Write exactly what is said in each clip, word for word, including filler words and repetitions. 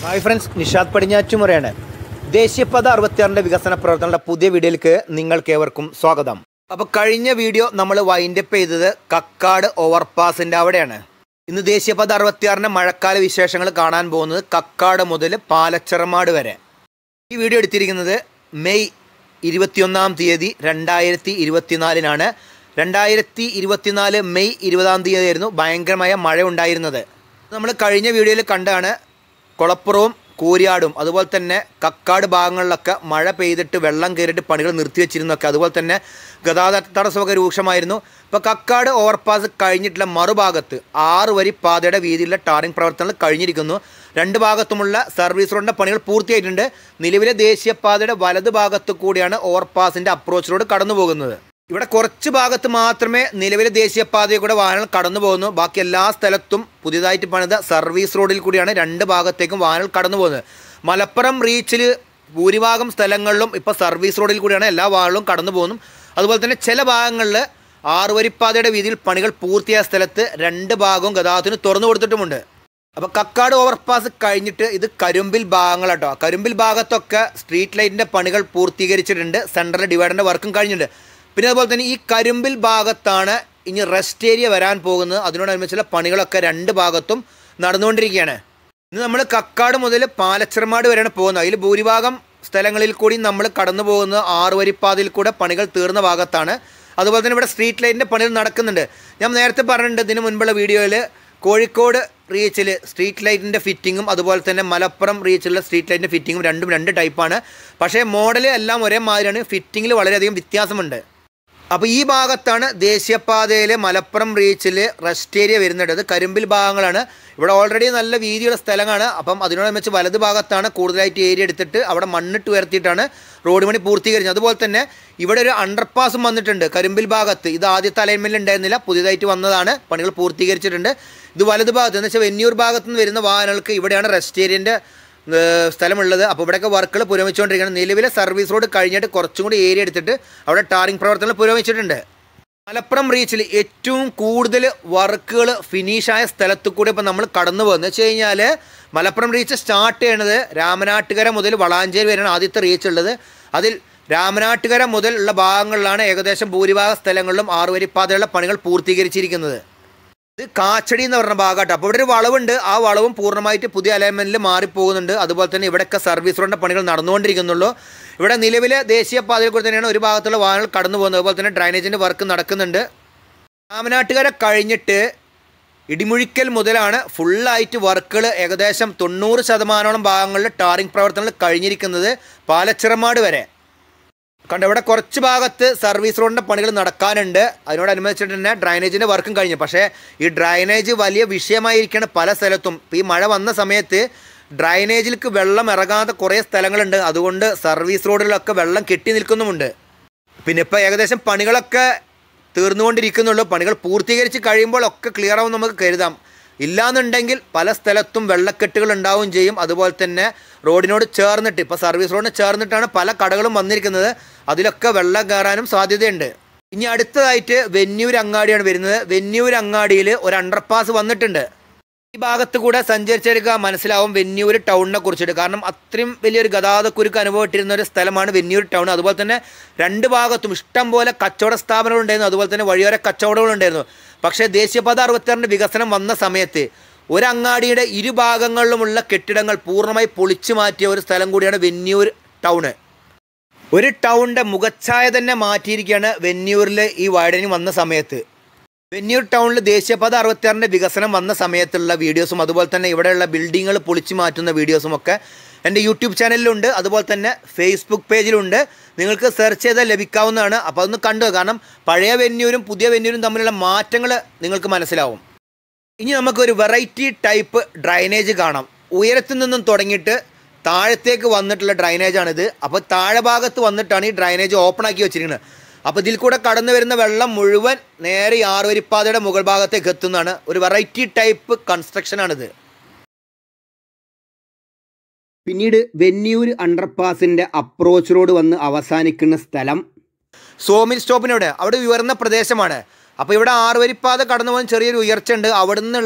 Hi friends, Nishad പടിഞ്ഞാറ്റുമുറയാണ്. ദേശീയപാത അറുപത്തിയാറിൻ്റെ വികസന പ്രവർത്തനങ്ങളുടെ പുതിയ വീഡിയോയിലേക്ക് നിങ്ങൾക്കേവർക്കും സ്വാഗതം. അപ്പോൾ കഴിഞ്ഞ വീഡിയോ നമ്മൾ വൈൻഡപ്പ് ചെയ്തത് കക്കാട് ഓവർപാസിൻ്റെ അവിടെയാണ്. ഇന്ന് ദേശീയപാത അറുപത്തിയാറിൻ്റെ മഴക്കാല വിശേഷങ്ങൾ കാണാൻ പോകുന്നത് കക്കാട് മുതൽ പാലച്ചിറമാട് വരെ. ഈ വീഡിയോ എടുത്തിരിക്കുന്നത് മെയ് ഇരുപത്തിയൊന്നാം തീയതി രണ്ടായിരത്തി ഇരുപത്തിനാലിനാണ്. രണ്ടായിരത്തി ഇരുപത്തിനാല് മെയ് ഇരുപതാം തീയതി ആയിരുന്നു ഭയങ്കരമായ മഴ ഉണ്ടായിരുന്നത്. നമ്മൾ കഴിഞ്ഞ വീഡിയോയിൽ കണ്ടാണ് കുളപ്പുറവും കൂരിയാടും അതുപോലെ തന്നെ കക്കാട് ഭാഗങ്ങളിലൊക്കെ മഴ പെയ്തിട്ട് വെള്ളം കയറിയിട്ട് പണികൾ നിർത്തിവെച്ചിരുന്നൊക്കെ, അതുപോലെ തന്നെ ഗതാഗത തടസ്സമൊക്കെ രൂക്ഷമായിരുന്നു. ഇപ്പോൾ കക്കാട് ഓവർപാസ് കഴിഞ്ഞിട്ടുള്ള മറുഭാഗത്ത് ആറ് വരി പാതയുടെ വീതിയിലുള്ള ടാറിംഗ് പ്രവർത്തനങ്ങൾ കഴിഞ്ഞിരിക്കുന്നു. രണ്ട് ഭാഗത്തുമുള്ള സർവീസ് റോഡിൻ്റെ പണികൾ പൂർത്തിയായിട്ടുണ്ട്. നിലവിലെ ദേശീയപാതയുടെ വലത് ഭാഗത്ത് കൂടിയാണ് ഓവർപാസിൻ്റെ അപ്രോച്ച് റോഡ് കടന്നു പോകുന്നത്. ഇവിടെ കുറച്ച് ഭാഗത്ത് മാത്രമേ നിലവിലെ ദേശീയപാതയിൽ കൂടെ വാഹനങ്ങൾ കടന്നു പോകുന്നു. ബാക്കി എല്ലാ സ്ഥലത്തും പുതിയതായിട്ട് പണിത സർവീസ് റോഡിൽ കൂടിയാണ് രണ്ട് ഭാഗത്തേക്കും വാഹനങ്ങൾ കടന്നു പോകുന്നത്. മലപ്പുറം റീച്ചിൽ ഭൂരിഭാഗം സ്ഥലങ്ങളിലും ഇപ്പോൾ സർവീസ് റോഡിൽ കൂടിയാണ് എല്ലാ വാഹനങ്ങളും കടന്നു പോകുന്നു. അതുപോലെ തന്നെ ചില ഭാഗങ്ങളിൽ ആറുവരിപ്പാതയുടെ വീതിയിൽ പണികൾ പൂർത്തിയായ സ്ഥലത്ത് രണ്ട് ഭാഗവും ഗതാഗതത്തിന് തുറന്നു കൊടുത്തിട്ടുമുണ്ട്. അപ്പോൾ കക്കാട് ഓവർപാസ് കഴിഞ്ഞിട്ട് ഇത് കരുമ്പിൽ ഭാഗങ്ങളാട്ടോ. കരുമ്പിൽ ഭാഗത്തൊക്കെ സ്ട്രീറ്റ് ലൈറ്റിൻ്റെ പണികൾ പൂർത്തീകരിച്ചിട്ടുണ്ട്. സെൻട്രൽ ഡിവൈഡറിൻ്റെ വർക്കും കഴിഞ്ഞിട്ടുണ്ട്. പിന്നെ അതുപോലെ തന്നെ ഈ കരുമ്പിൽ ഭാഗത്താണ് ഇനി റെസ്റ്റ് ഏരിയ വരാൻ പോകുന്നത്. അതിനോടനുബന്ധിച്ചുള്ള പണികളൊക്കെ രണ്ട് ഭാഗത്തും നടന്നുകൊണ്ടിരിക്കുകയാണ്. ഇന്ന് നമ്മൾ കക്കാട് മുതൽ പാലച്ചിറമാട് വരെയാണ് പോകുന്നത്. അതിൽ ഭൂരിഭാഗം സ്ഥലങ്ങളിൽ കൂടി നമ്മൾ കടന്നു പോകുന്നത് ആറുവരിപ്പാതയിൽ കൂടെ പണികൾ തീർന്ന ഭാഗത്താണ്. അതുപോലെ തന്നെ ഇവിടെ സ്ട്രീറ്റ് ലൈറ്റിൻ്റെ പണികൾ നടക്കുന്നുണ്ട്. ഞാൻ നേരത്തെ പറഞ്ഞിട്ടുണ്ട് ഇതിന് മുൻപുള്ള വീഡിയോയിൽ കോഴിക്കോട് റീച്ചിൽ സ്ട്രീറ്റ് ലൈറ്റിൻ്റെ ഫിറ്റിങ്ങും അതുപോലെ തന്നെ മലപ്പുറം റീച്ചിലുള്ള സ്ട്രീറ്റ് ലൈറ്റിൻ്റെ ഫിറ്റിങ്ങും രണ്ടും രണ്ട് ടൈപ്പാണ്. പക്ഷേ മോഡൽ എല്ലാം ഒരേ മാതിരിയാണ്. ഫിറ്റിങ്ങിൽ വളരെയധികം വ്യത്യാസമുണ്ട്. അപ്പോൾ ഈ ഭാഗത്താണ് ദേശീയപാതയിൽ മലപ്പുറം റീച്ചിൽ റെസ്റ്റ് ഏരിയ വരുന്നത്. അത് കരിമ്പിൽ ഭാഗങ്ങളാണ്. ഇവിടെ ഓൾറെഡി നല്ല വീതിയുള്ള സ്ഥലമാണ്. അപ്പം അതിനോടനുബന്ധിച്ച് വലത് ഭാഗത്താണ് കൂടുതലായിട്ട് ഏരിയ എടുത്തിട്ട് അവിടെ മണ്ണിട്ട് ഉയർത്തിയിട്ടാണ് റോഡ് പണി പൂർത്തീകരിച്ചത്. അതുപോലെ തന്നെ ഇവിടെ ഒരു അണ്ടർപാസും വന്നിട്ടുണ്ട് കരിമ്പിൽ ഭാഗത്ത്. ഇത് ആദ്യത്തെ അലൈൻമെൻറ്റിൽ ഉണ്ടായിരുന്നില്ല, പുതിയതായിട്ട് വന്നതാണ്. പണികൾ പൂർത്തീകരിച്ചിട്ടുണ്ട്. ഇത് വലത് ഭാഗത്ത് എന്ന് വെച്ചാൽ വെന്നിയൂർ ഭാഗത്ത് നിന്ന് വരുന്ന വാഹനങ്ങൾക്ക് ഇവിടെയാണ് റെസ്റ്റ് ഏരിയൻ്റെ സ്ഥലമുള്ളത്. അപ്പോൾ ഇവിടെയൊക്കെ വർക്കുകൾ പുരോഗമിച്ചുകൊണ്ടിരിക്കുകയാണ്. നിലവിലെ സർവീസ് റോഡ് കഴിഞ്ഞിട്ട് കുറച്ചും കൂടി ഏരിയ എടുത്തിട്ട് അവിടെ ടാറിംഗ് പ്രവർത്തനങ്ങൾ പുരോഗമിച്ചിട്ടുണ്ട്. മലപ്പുറം റീച്ചിൽ ഏറ്റവും കൂടുതൽ വർക്കുകൾ ഫിനിഷായ സ്ഥലത്ത് കൂടി ഇപ്പോൾ നമ്മൾ കടന്നു പോകുന്നത് വെച്ച് കഴിഞ്ഞാൽ മലപ്പുറം റീച്ച് സ്റ്റാർട്ട് ചെയ്യണത് രാമനാട്ടുകര മുതൽ വളാഞ്ചേരി വരെയാണ് ആദ്യത്തെ റീച്ച് ഉള്ളത്. അതിൽ രാമനാട്ടുകര മുതൽ ഉള്ള ഭാഗങ്ങളിലാണ് ഏകദേശം ഭൂരിഭാഗ സ്ഥലങ്ങളിലും ആറുവരിപ്പാതയുള്ള പണികൾ പൂർത്തീകരിച്ചിരിക്കുന്നത്. ഇത് കാച്ചടി എന്ന് പറഞ്ഞ ഭാഗമായിട്ട്. അപ്പോൾ ഇവിടെ ഒരു വളവുണ്ട്. ആ വളവും പൂർണ്ണമായിട്ട് പുതിയ അലൈൻമെൻറ്റിൽ മാറിപ്പോകുന്നുണ്ട്. അതുപോലെ തന്നെ ഇവിടെയൊക്കെ സർവീസ് റോഡിൻ്റെ പണികൾ നടന്നുകൊണ്ടിരിക്കുന്നുള്ളൂ. ഇവിടെ നിലവിലെ ദേശീയപാതയിൽ കൂടി തന്നെയാണ് ഒരു ഭാഗത്തുള്ള വാഹനങ്ങൾ കടന്നു പോകുന്നത്. അതുപോലെ തന്നെ ഡ്രൈനേജിൻ്റെ വർക്ക് നടക്കുന്നുണ്ട്. രാമനാട്ടുകര കഴിഞ്ഞിട്ട് ഇടിമുഴിക്കൽ മുതലാണ് ഫുള്ളായിട്ട് വർക്കുകൾ ഏകദേശം തൊണ്ണൂറ് ശതമാനോളം ഭാഗങ്ങളിൽ ടാറിംഗ് പ്രവർത്തനങ്ങൾ കഴിഞ്ഞിരിക്കുന്നത് പാലച്ചിറമാട് വരെ. കണ്ട ഇവിടെ കുറച്ച് ഭാഗത്ത് സർവീസ് റോഡിൻ്റെ പണികൾ നടക്കാനുണ്ട്. അതിനോടനുബന്ധിച്ചിട്ട് തന്നെ ഡ്രൈനേജിൻ്റെ വർക്കും കഴിഞ്ഞു. പക്ഷേ ഈ ഡ്രൈനേജ് വലിയ വിഷയമായിരിക്കുകയാണ് പല സ്ഥലത്തും. ഇപ്പോൾ ഈ മഴ വന്ന സമയത്ത് ഡ്രൈനേജിലേക്ക് വെള്ളം ഇറങ്ങാത്ത കുറേ സ്ഥലങ്ങളുണ്ട്. അതുകൊണ്ട് സർവീസ് റോഡിലൊക്കെ വെള്ളം കെട്ടി നിൽക്കുന്നുമുണ്ട്. പിന്നെ ഇപ്പോൾ ഏകദേശം പണികളൊക്കെ തീർന്നുകൊണ്ടിരിക്കുന്നുള്ളൂ. പണികൾ പൂർത്തീകരിച്ച് കഴിയുമ്പോൾ ഒക്കെ ക്ലിയർ ആവും നമുക്ക് കരുതാം. ഇല്ലാന്നുണ്ടെങ്കിൽ പല സ്ഥലത്തും വെള്ളക്കെട്ടുകൾ ഉണ്ടാവുകയും ചെയ്യും. അതുപോലെ തന്നെ റോഡിനോട് ചേർന്നിട്ട് ഇപ്പോൾ സർവീസ് റോഡിന് ചേർന്നിട്ടാണ് പല കടകളും വന്നിരിക്കുന്നത്. അതിലൊക്കെ വെള്ളം കയറാനും സാധ്യതയുണ്ട്. ഇനി അടുത്തതായിട്ട് വെന്നിയൂർ അങ്ങാടിയാണ് വരുന്നത്. വെന്നിയൂർ അങ്ങാടിയിൽ ഒരു അണ്ടർപാസ് വന്നിട്ടുണ്ട്. ഈ ഭാഗത്ത് കൂടെ സഞ്ചരിച്ചെടുക്കുക മനസ്സിലാവും വെന്നിയൂർ ടൗണിനെ കുറിച്ചിട്ട്. കാരണം അത്രയും വലിയൊരു ഗതാഗതക്കുരുക്ക് അനുഭവപ്പെട്ടിരുന്ന ഒരു സ്ഥലമാണ് വെന്നിയൂർ ടൗൺ. അതുപോലെ തന്നെ രണ്ട് ഭാഗത്തും ഇഷ്ടം പോലെ കച്ചവട സ്ഥാപനങ്ങളുണ്ടായിരുന്നു. അതുപോലെ തന്നെ വഴിയോര കച്ചവടങ്ങളുണ്ടായിരുന്നു. പക്ഷേ ദേശീയപാത അറുപത്തിയാറിൻ്റെ വികസനം വന്ന സമയത്ത് ഒരങ്ങാടിയുടെ ഇരുഭാഗങ്ങളിലുമുള്ള കെട്ടിടങ്ങൾ പൂർണ്ണമായി പൊളിച്ചു മാറ്റിയ ഒരു സ്ഥലം കൂടിയാണ് വെന്നിയൂർ ടൗണ്. ഒരു ടൗണിൻ്റെ മുഖച്ഛായ തന്നെ മാറ്റിയിരിക്കുകയാണ് വെന്നിയൂരിൽ ഈ വൈഡനിങ് വന്ന സമയത്ത്. വെന്നിയൂർ ടൗണിൽ ദേശീയപാത അറുപത്തിയാറിൻ്റെ വികസനം വന്ന സമയത്തുള്ള വീഡിയോസും അതുപോലെ തന്നെ ഇവിടെയുള്ള ബിൽഡിങ്ങുകൾ പൊളിച്ചു മാറ്റുന്ന വീഡിയോസും ഒക്കെ എൻ്റെ യൂട്യൂബ് ചാനലിലുണ്ട്. അതുപോലെ തന്നെ ഫേസ്ബുക്ക് പേജിലുണ്ട്. നിങ്ങൾക്ക് സെർച്ച് ചെയ്താൽ ലഭിക്കാവുന്നതാണ്. അപ്പോൾ അതൊന്ന് കണ്ടു. കാരണം പഴയ വെന്നിയൂരും പുതിയ വെന്നിയൂരും തമ്മിലുള്ള മാറ്റങ്ങൾ നിങ്ങൾക്ക് മനസ്സിലാവും. ഇനി നമുക്കൊരു വെറൈറ്റി ടൈപ്പ് ഡ്രൈനേജ് കാണാം. ഉയരത്തിൽ നിന്നും തുടങ്ങിയിട്ട് താഴത്തേക്ക് വന്നിട്ടുള്ള ഡ്രൈനേജാണിത്. അപ്പോൾ താഴെ ഭാഗത്ത് വന്നിട്ടാണ് ഈ ഡ്രൈനേജ് ഓപ്പൺ ആക്കി വെച്ചിരിക്കുന്നത്. അപ്പോൾ ഇതിൽ കൂടെ കടന്നു വരുന്ന വെള്ളം മുഴുവൻ നേരെ ആറുവരിപ്പാതയുടെ മുകൾ ഭാഗത്തേക്ക് എത്തുന്നതാണ്. ഒരു വെറൈറ്റി ടൈപ്പ് കൺസ്ട്രക്ഷനാണിത്. പിന്നീട് വെന്നിയൂർ അണ്ടർപാസിൻ്റെ അപ്രോച്ച് റോഡ് വന്ന് അവസാനിക്കുന്ന സ്ഥലം സോമിൽ സ്റ്റോപ്പിനവിടെ അവിടെ ഉയർന്ന പ്രദേശമാണ്. അപ്പോൾ ഇവിടെ ആറുവരിപ്പാത കടന്നു പോകുന്ന ചെറിയൊരു ഉയർച്ച ഉണ്ട്. അവിടെ നിന്നുള്ള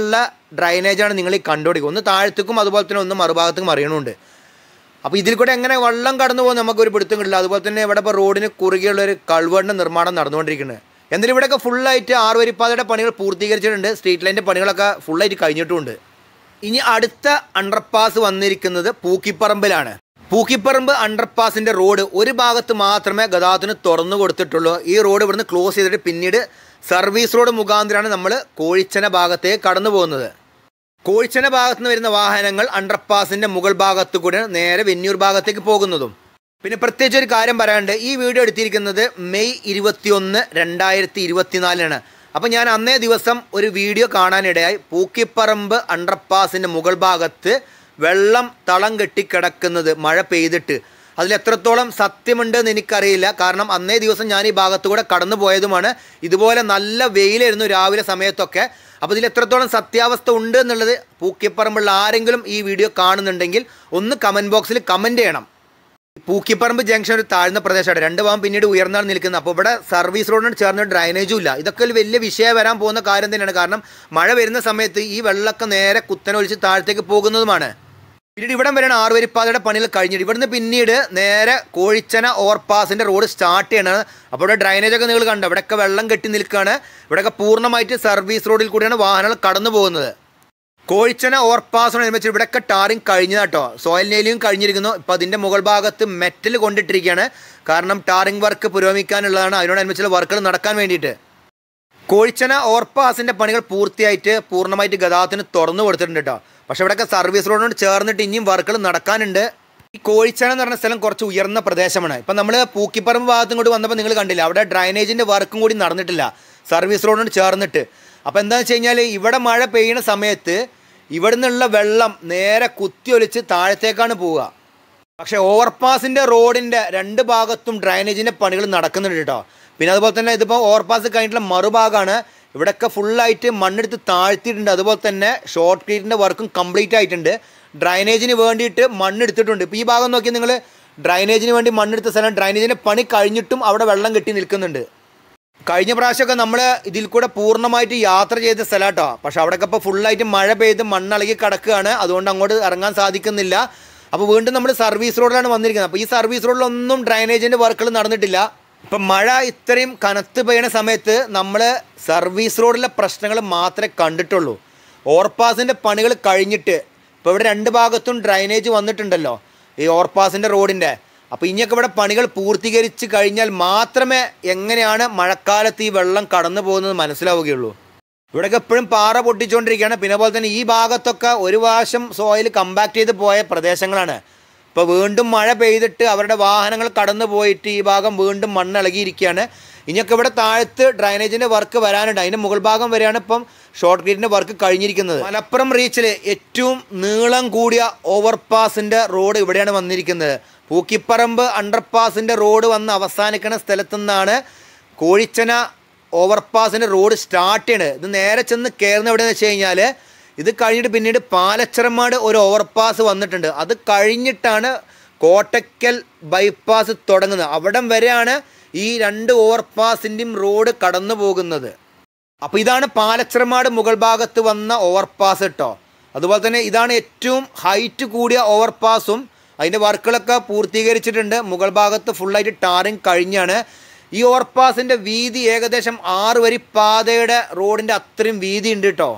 ഡ്രൈനേജാണ് നിങ്ങൾ ഈ കണ്ടുപിടിക്കുക. ഒന്ന് താഴത്തേക്കും അതുപോലെ തന്നെ ഒന്ന് മറുഭാഗത്തേക്കും അറിയണമുണ്ട്. അപ്പോൾ ഇതിൽ കൂടെ എങ്ങനെ വെള്ളം കടന്നു പോകുന്നത് നമുക്കൊരു പിടുത്തം കിട്ടില്ല. അതുപോലെ തന്നെ ഇവിടെ ഇപ്പോൾ റോഡിന് കുറുകെയുള്ളൊരു കൾവറിൻ്റെ നിർമ്മാണം നടന്നുകൊണ്ടിരിക്കുന്നത്. എന്നാലും ഇവിടെയൊക്കെ ഫുള്ളായിട്ട് ആറുവരിപ്പാതയുടെ പണികൾ പൂർത്തീകരിച്ചിട്ടുണ്ട്. സ്ട്രീറ്റ് ലൈൻ്റെ പണികളൊക്കെ ഫുള്ളായിട്ട് കഴിഞ്ഞിട്ടുമുണ്ട്. ഇനി അടുത്ത അണ്ടർപാസ് വന്നിരിക്കുന്നത് പൂക്കിപ്പറമ്പിലാണ്. പൂക്കിപ്പറമ്പ് അണ്ടർപാസിൻ്റെ റോഡ് ഒരു ഭാഗത്ത് മാത്രമേ ഗതാഗതത്തിന് തുറന്നു കൊടുത്തിട്ടുള്ളൂ. ഈ റോഡ് ഇവിടുന്ന് ക്ലോസ് ചെയ്തിട്ട് പിന്നീട് സർവീസ് റോഡ് മുഖാന്തരമാണ് നമ്മൾ കോഴിച്ചന ഭാഗത്തേക്ക് കടന്നു പോകുന്നത്. കോഴിച്ചന ഭാഗത്ത് നിന്ന് വരുന്ന വാഹനങ്ങൾ അണ്ടർപാസിൻ്റെ മുകൾ ഭാഗത്തു കൂടെ നേരെ വെന്നൂർ ഭാഗത്തേക്ക് പോകുന്നതും. പിന്നെ പ്രത്യേകിച്ച് ഒരു കാര്യം പറയാനുണ്ട്. ഈ വീഡിയോ എടുത്തിരിക്കുന്നത് മെയ് ഇരുപത്തിയൊന്ന് രണ്ടായിരത്തി ഇരുപത്തിനാലിനാണ്. അപ്പോൾ ഞാൻ അന്നേ ദിവസം ഒരു വീഡിയോ കാണാനിടയായി. പൂക്കിപ്പറമ്പ് അണ്ടർപാസിൻ്റെ മുകൾ ഭാഗത്ത് വെള്ളം തളം കെട്ടിക്കിടക്കുന്നത് മഴ പെയ്തിട്ട്. അതിലെത്രത്തോളം സത്യമുണ്ടെന്ന് എനിക്കറിയില്ല. കാരണം അന്നേ ദിവസം ഞാൻ ഈ ഭാഗത്തുകൂടെ കടന്നു പോയതുമാണ്. ഇതുപോലെ നല്ല വെയിലായിരുന്നു രാവിലെ സമയത്തൊക്കെ. അപ്പോൾ ഇതിൽ എത്രത്തോളം സത്യാവസ്ഥ ഉണ്ട് എന്നുള്ളത് പൂക്കിപ്പറമ്പുള്ള ആരെങ്കിലും ഈ വീഡിയോ കാണുന്നുണ്ടെങ്കിൽ ഒന്ന് കമൻറ്റ് ബോക്സിൽ കമൻറ്റ് ചെയ്യണം. പൂക്കിപ്പറമ്പ് ജംഗ്ഷൻ ഒരു താഴ്ന്ന പ്രദേശമാണ്. രണ്ട് ഭാഗം പിന്നീട് ഉയർന്നാണ് നിൽക്കുന്നത്. അപ്പോൾ ഇവിടെ സർവീസ് റോഡിനോട് ചേർന്ന ഡ്രൈനേജും ഇല്ല. ഇതൊക്കെ ഒരു വലിയ വിഷയം വരാൻ പോകുന്ന കാര്യം തന്നെയാണ്. കാരണം മഴ വരുന്ന സമയത്ത് ഈ വെള്ളമൊക്കെ നേരെ കുത്തനൊലിച്ച് താഴത്തേക്ക് പോകുന്നതുമാണ്. പിന്നീട് ഇവിടം വരെയാണ് ആറുവരിപ്പാതയുടെ പണികൾ കഴിഞ്ഞിട്ട് ഇവിടുന്ന് പിന്നീട് നേരെ കോഴിച്ചന ഓവർപാസിൻ്റെ റോഡ് സ്റ്റാർട്ട് ചെയ്യണം. അപ്പോൾ ഇവിടെ ഡ്രൈനേജൊക്കെ നിങ്ങൾ കണ്ടോ, ഇവിടെയൊക്കെ വെള്ളം കെട്ടി നിൽക്കുകയാണ്. ഇവിടെയൊക്കെ പൂർണ്ണമായിട്ട് സർവീസ് റോഡിൽ കൂടിയാണ് വാഹനങ്ങൾ കടന്നു പോകുന്നത്. കോഴിച്ചന ഓവർപാസിനനുസരിച്ച് ഇവിടെയൊക്കെ ടാറിങ് കഴിഞ്ഞതാട്ടോ. സോയിൽ നെയിലിംഗ് കഴിഞ്ഞിരിക്കുന്നു. ഇപ്പോൾ അതിൻ്റെ മുകൾ ഭാഗത്ത് മെറ്റൽ കൊണ്ടിട്ടിരിക്കുകയാണ്. കാരണം ടാറിങ് വർക്ക് പുരോഗമിക്കാനുള്ളതാണ്. അതിനോടനുബന്ധിച്ചുള്ള വർക്കുകൾ നടക്കാൻ വേണ്ടിയിട്ട് കോഴിച്ചന ഓവർപാസിൻ്റെ പണികൾ പൂർത്തിയായിട്ട് പൂർണ്ണമായിട്ട് ഗതാഗതത്തിന് തുറന്നു കൊടുത്തിട്ടുണ്ട് കേട്ടോ. പക്ഷേ ഇവിടെയൊക്കെ സർവീസ് റോഡിനോട് ചേർന്നിട്ട് ഇനിയും വർക്കുകൾ നടക്കാനുണ്ട്. ഈ കോഴിച്ചന എന്ന് പറഞ്ഞ സ്ഥലം കുറച്ച് ഉയർന്ന പ്രദേശമാണ്. ഇപ്പം നമ്മൾ പൂക്കിപ്പറമ്പ് ഭാഗത്തും കൂടി വന്നപ്പോൾ നിങ്ങൾ കണ്ടില്ല, അവിടെ ഡ്രൈനേജിൻ്റെ വർക്കും കൂടി നടന്നിട്ടില്ല സർവീസ് റോഡിനോട് ചേർന്നിട്ട്. അപ്പോൾ എന്താണെന്ന് വെച്ച് കഴിഞ്ഞാൽ ഇവിടെ മഴ പെയ്യുന്ന സമയത്ത് ഇവിടെ നിന്നുള്ള വെള്ളം നേരെ കുത്തിയൊലിച്ച് താഴത്തേക്കാണ് പോവുക. പക്ഷേ ഓവർപാസിൻ്റെ റോഡിൻ്റെ രണ്ട് ഭാഗത്തും ഡ്രൈനേജിൻ്റെ പണികൾ നടക്കുന്നുണ്ട് കേട്ടോ. പിന്നെ അതുപോലെ തന്നെ ഇതിപ്പോൾ ഓവർപാസ് കഴിഞ്ഞിട്ടുള്ള മറുഭാഗമാണ്. ഇവിടെയൊക്കെ ഫുള്ളായിട്ട് മണ്ണെടുത്ത് താഴ്ത്തിയിട്ടുണ്ട്. അതുപോലെ തന്നെ ഷോർട്ട് ക്രീറ്റിൻ്റെ വർക്കും കംപ്ലീറ്റ് ആയിട്ടുണ്ട്. ഡ്രൈനേജിന് വേണ്ടിയിട്ട് മണ്ണെടുത്തിട്ടുണ്ട്. ഇപ്പോൾ ഈ ഭാഗം നോക്കി നിങ്ങൾ, ഡ്രൈനേജിന് വേണ്ടി മണ്ണെടുത്ത സ്ഥലം, ഡ്രൈനേജിൻ്റെ പണി കഴിഞ്ഞിട്ടും അവിടെ വെള്ളം കെട്ടി നിൽക്കുന്നുണ്ട്. കഴിഞ്ഞ പ്രാവശ്യമൊക്കെ നമ്മൾ ഇതിൽ കൂടെ പൂർണ്ണമായിട്ട് യാത്ര ചെയ്ത സ്ഥലം കേട്ടോ. പക്ഷെ അവിടെയൊക്കെ ഇപ്പോൾ ഫുള്ളായിട്ട് മഴ പെയ്ത് മണ്ണിളകി കിടക്കുകയാണ്. അതുകൊണ്ട് അങ്ങോട്ട് ഇറങ്ങാൻ സാധിക്കുന്നില്ല. അപ്പോൾ വീണ്ടും നമ്മൾ സർവീസ് റോഡിലാണ് വന്നിരിക്കുന്നത്. അപ്പോൾ ഈ സർവീസ് റോഡിലൊന്നും ഡ്രൈനേജിൻ്റെ വർക്കുകൾ നടന്നിട്ടില്ല. ഇപ്പം മഴ ഇത്രയും കനത്ത് പെയ്യുന്ന സമയത്ത് നമ്മൾ സർവീസ് റോഡിലെ പ്രശ്നങ്ങൾ മാത്രമേ കണ്ടിട്ടുള്ളൂ. ഓവർപാസിൻ്റെ പണികൾ കഴിഞ്ഞിട്ട് ഇപ്പോൾ ഇവിടെ രണ്ട് ഭാഗത്തും ഡ്രൈനേജ് വന്നിട്ടുണ്ടല്ലോ ഈ ഓവർപാസിൻ്റെ റോഡിൻ്റെ. അപ്പോൾ ഇനിയൊക്കെ ഇവിടെ പണികൾ പൂർത്തീകരിച്ച് കഴിഞ്ഞാൽ മാത്രമേ എങ്ങനെയാണ് മഴക്കാലത്ത് ഈ വെള്ളം കടന്നു പോകുന്നത് മനസ്സിലാവുകയുള്ളൂ. ഇവിടെയൊക്കെ എപ്പോഴും പാറ പൊട്ടിച്ചുകൊണ്ടിരിക്കുകയാണ്. പിന്നെ പോലെ തന്നെ ഈ ഭാഗത്തൊക്കെ ഒരു പ്രാവശ്യം സോയിൽ കമ്പാക്ട് ചെയ്ത് പോയ പ്രദേശങ്ങളാണ്. ഇപ്പോൾ വീണ്ടും മഴ പെയ്തിട്ട് അവരുടെ വാഹനങ്ങൾ കടന്നു പോയിട്ട് ഈ ഭാഗം വീണ്ടും മണ്ണിളകിയിരിക്കുകയാണ്. ഇനിയൊക്കെ ഇവിടെ താഴത്ത് ഡ്രൈനേജിൻ്റെ വർക്ക് വരാനുണ്ട്. അതിൻ്റെ മുകൾ ഭാഗം വരെയാണ് ഇപ്പം ഷോർട്ട് ക്രീറ്റിൻ്റെ വർക്ക് കഴിഞ്ഞിരിക്കുന്നത്. മലപ്പുറം റീച്ചിൽ ഏറ്റവും നീളം കൂടിയ ഓവർപാസിൻ്റെ റോഡ് ഇവിടെയാണ് വന്നിരിക്കുന്നത്. പൂക്കിപ്പറമ്പ് അണ്ടർപാസിൻ്റെ റോഡ് വന്ന് അവസാനിക്കുന്ന സ്ഥലത്തു നിന്നാണ് കോഴിച്ചന ഓവർപാസിൻ്റെ റോഡ് സ്റ്റാർട്ട് ചെയ്യണത്. ഇത് നേരെ ചെന്ന് കയറുന്ന എവിടെയെന്ന് വെച്ച് കഴിഞ്ഞാൽ ഇത് കഴിഞ്ഞിട്ട് പിന്നീട് പാലച്ചറമാട് ഒരു ഓവർപാസ് വന്നിട്ടുണ്ട്. അത് കഴിഞ്ഞിട്ടാണ് കോട്ടക്കൽ ബൈപ്പാസ് തുടങ്ങുന്നത്. അവിടം വരെയാണ് ഈ രണ്ട് ഓവർപാസിൻ്റെയും റോഡ് കടന്നു പോകുന്നത്. അപ്പോൾ ഇതാണ് പാലച്ചറമാട് മുകൾ ഭാഗത്ത് വന്ന ഓവർപാസ് കേട്ടോ. അതുപോലെ തന്നെ ഇതാണ് ഏറ്റവും ഹൈറ്റ് കൂടിയ ഓവർപാസും. അതിൻ്റെ വർക്കുകളൊക്കെ പൂർത്തീകരിച്ചിട്ടുണ്ട്. മുകൾ ഭാഗത്ത് ഫുള്ളായിട്ട് ടാറിങ് കഴിഞ്ഞാണ്. ഈ ഓവർപാസിൻ്റെ വീതി ഏകദേശം ആറ് വരി പാതയുടെ റോഡിൻ്റെ അത്രയും വീതി ഉണ്ട് കേട്ടോ.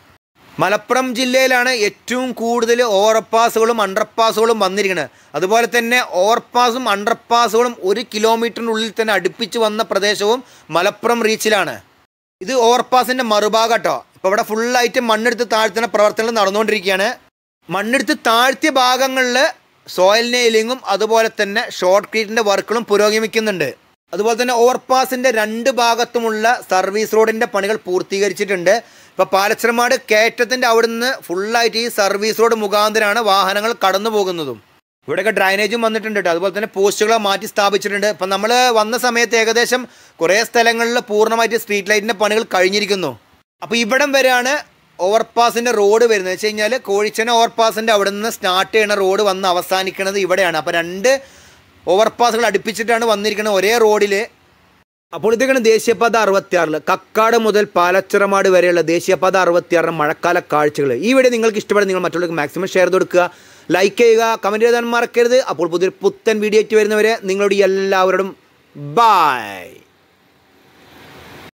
മലപ്പുറം ജില്ലയിലാണ് ഏറ്റവും കൂടുതൽ ഓവർപാസുകളും അണ്ടർപാസുകളും വന്നിരിക്കുന്നത്. അതുപോലെ തന്നെ ഓവർപാസും അണ്ടർപാസുകളും ഒരു കിലോമീറ്ററിനുള്ളിൽ തന്നെ അടുപ്പിച്ച് വന്ന പ്രദേശവും മലപ്പുറം റീച്ചിലാണ്. ഇത് ഓവർപാസിൻ്റെ മറുഭാഗം കേട്ടോ. ഇപ്പോൾ ഇവിടെ ഫുള്ളായിട്ട് മണ്ണെടുത്ത് താഴ്ത്തുന്ന പ്രവർത്തനങ്ങൾ നടന്നുകൊണ്ടിരിക്കുകയാണ്. മണ്ണെടുത്ത് താഴ്ത്തിയ ഭാഗങ്ങളിൽ സോയിൽ നെയിലിങ്ങും അതുപോലെ തന്നെ ഷോർട്ട് ക്രീറ്റിൻ്റെ വർക്കുകളും പുരോഗമിക്കുന്നുണ്ട്. അതുപോലെ തന്നെ ഓവർപാസിൻ്റെ രണ്ട് ഭാഗത്തുമുള്ള സർവീസ് റോഡിൻ്റെ പണികൾ പൂർത്തീകരിച്ചിട്ടുണ്ട്. ഇപ്പോൾ പാലച്ചറമാട് കയറ്റത്തിൻ്റെ അവിടുന്ന് ഫുള്ളായിട്ട് ഈ സർവീസ് റോഡ് മുഖാന്തരമാണ് വാഹനങ്ങൾ കടന്നു പോകുന്നതും. ഇവിടെയൊക്കെ ഡ്രൈനേജും വന്നിട്ടുണ്ട് കേട്ടോ. അതുപോലെ തന്നെ പോസ്റ്റുകളെ മാറ്റി സ്ഥാപിച്ചിട്ടുണ്ട്. ഇപ്പം നമ്മൾ വന്ന സമയത്ത് ഏകദേശം കുറേ സ്ഥലങ്ങളിൽ പൂർണ്ണമായിട്ട് സ്ട്രീറ്റ് ലൈറ്റിൻ്റെ പണികൾ കഴിഞ്ഞിരിക്കുന്നു. അപ്പോൾ ഇവിടം വരെയാണ് ഓവർപാസിൻ്റെ റോഡ് വരുന്നത്. വെച്ച് കഴിഞ്ഞാൽ കോഴിച്ചന ഓവർപാസിൻ്റെ അവിടെ നിന്ന് സ്റ്റാർട്ട് ചെയ്യുന്ന റോഡ് വന്ന് അവസാനിക്കുന്നത് ഇവിടെയാണ്. അപ്പോൾ രണ്ട് ഓവർപാസുകൾ അടുപ്പിച്ചിട്ടാണ് വന്നിരിക്കുന്നത് ഒരേ റോഡിൽ. അപ്പോൾ ഇതൊക്കെയാണ് ദേശീയപാത അറുപത്തിയാറിൽ കക്കാട് മുതൽ പാലച്ചിറമാട് വരെയുള്ള ദേശീയപാത അറുപത്തിയാറിന് മഴക്കാല കാഴ്ചകൾ. ഈ വീഡിയോ നിങ്ങൾക്ക് ഇഷ്ടപ്പെടും, നിങ്ങൾ മറ്റുള്ളവർക്ക് മാക്സിമം ഷെയർ ചെയ്ത് കൊടുക്കുക, ലൈക്ക് ചെയ്യുക, കമൻറ്റ് ചെയ്താൽ മറക്കരുത്. അപ്പോൾ പുതിയൊരു പുത്തൻ വീഡിയോ ആയിട്ട് വരുന്നവരെ നിങ്ങളുടെ എല്ലാവരോടും ബൈ.